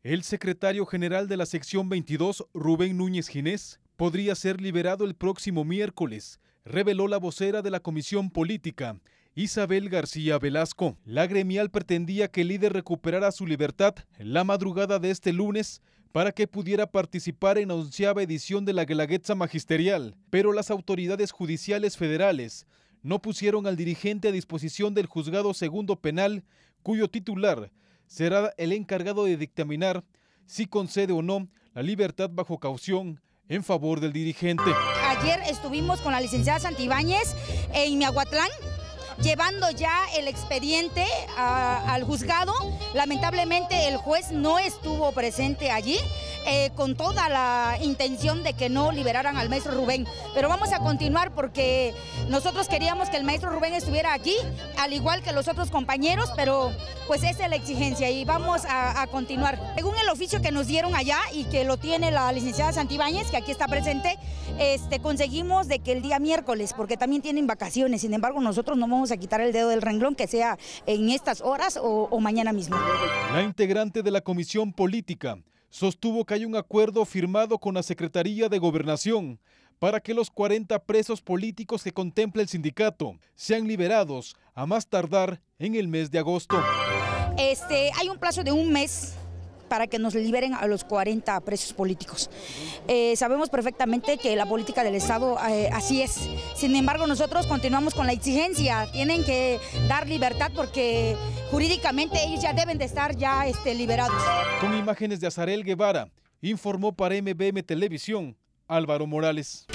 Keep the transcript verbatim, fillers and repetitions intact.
El secretario general de la sección veintidós, Rubén Núñez Ginés, podría ser liberado el próximo miércoles, reveló la vocera de la Comisión Política, Isabel García Velasco. La gremial pretendía que el líder recuperara su libertad la madrugada de este lunes para que pudiera participar en la onceava edición de la Guelaguetza Magisterial, pero las autoridades judiciales federales no pusieron al dirigente a disposición del Juzgado Segundo Penal, cuyo titular será el encargado de dictaminar si concede o no la libertad bajo caución en favor del dirigente. Ayer estuvimos con la licenciada Santibáñez en Miahuatlán, llevando ya el expediente a, al juzgado. Lamentablemente el juez no estuvo presente allí, eh, con toda la intención de que no liberaran al maestro Rubén. Pero vamos a continuar porque nosotros queríamos que el maestro Rubén estuviera aquí, al igual que los otros compañeros, pero pues esa es la exigencia y vamos a, a continuar. Según el oficio que nos dieron allá y que lo tiene la licenciada Santibáñez, que aquí está presente, este, conseguimos de que el día miércoles, porque también tienen vacaciones, sin embargo nosotros no vamos a quitar el dedo del renglón, que sea en estas horas o, o mañana mismo. La integrante de la Comisión Política sostuvo que hay un acuerdo firmado con la Secretaría de Gobernación para que los cuarenta presos políticos que contempla el sindicato sean liberados a más tardar en el mes de agosto. Este, hay un plazo de un mes para que nos liberen a los cuarenta presos políticos. Eh, sabemos perfectamente que la política del Estado eh, así es. Sin embargo, nosotros continuamos con la exigencia. Tienen que dar libertad porque jurídicamente ellos ya deben de estar ya este, liberados. Con imágenes de Azarel Guevara, informó para M B M Televisión, Álvaro Morales.